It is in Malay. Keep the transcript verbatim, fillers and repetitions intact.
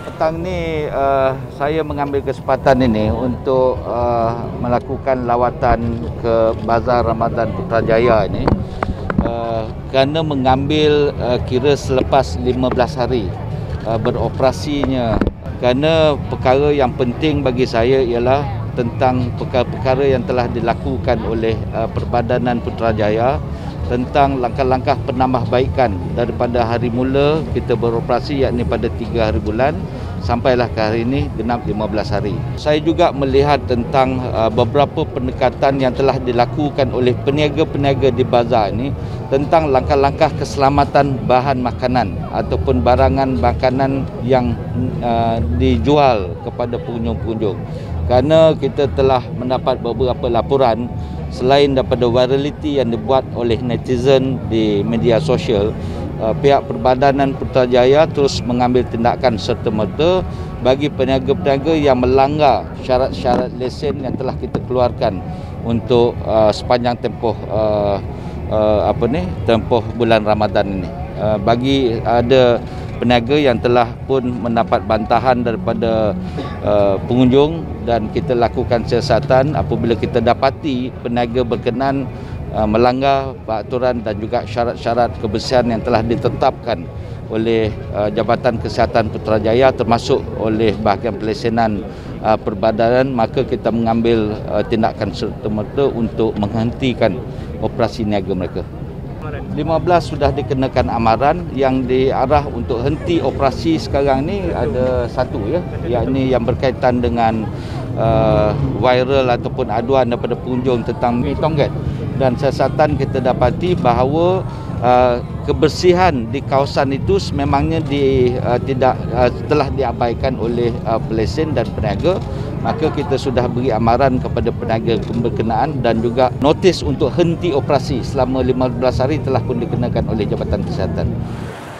Petang ni uh, saya mengambil kesempatan ini untuk uh, melakukan lawatan ke Bazar Ramadan Putrajaya ini uh, kerana mengambil uh, kira selepas lima belas hari uh, beroperasinya, kerana perkara yang penting bagi saya ialah tentang perkara-perkara yang telah dilakukan oleh uh, Perbadanan Putrajaya tentang langkah-langkah penambahbaikan daripada hari mula kita beroperasi, yakni pada tiga hari bulan sampailah ke hari ini genap lima belas hari. Saya juga melihat tentang uh, beberapa pendekatan yang telah dilakukan oleh peniaga-peniaga di bazar ini tentang langkah-langkah keselamatan bahan makanan ataupun barangan makanan yang uh, dijual kepada pengunjung-pengunjung. Kerana kita telah mendapat beberapa laporan selain daripada virality yang dibuat oleh netizen di media sosial, pihak Perbadanan Putrajaya terus mengambil tindakan serta-merta bagi peniaga-peniaga yang melanggar syarat-syarat lesen yang telah kita keluarkan untuk uh, sepanjang tempoh uh, uh, apa ni tempoh bulan Ramadan ini. Uh, bagi ada peniaga yang telah pun mendapat bantahan daripada uh, pengunjung dan kita lakukan siasatan apabila kita dapati peniaga berkenan uh, melanggar peraturan dan juga syarat-syarat kebersihan yang telah ditetapkan oleh uh, Jabatan Kesihatan Putrajaya termasuk oleh bahagian pelesenan uh, Perbadanan, maka kita mengambil uh, tindakan serta-merta untuk menghentikan operasi niaga mereka. lima belas sudah dikenakan amaran. Yang diarah untuk henti operasi sekarang ni ada satu, ya, yakni yang berkaitan dengan uh, viral ataupun aduan daripada pengunjung tentang mi tonggat, dan siasatan kita dapati bahawa uh, kebersihan di kawasan itu sememangnya di, uh, tidak uh, telah diabaikan oleh uh, pelesen dan peniaga. Maka kita sudah beri amaran kepada peniaga berkenaan dan juga notis untuk henti operasi selama lima belas hari telah pun dikenakan oleh Jabatan Kesihatan.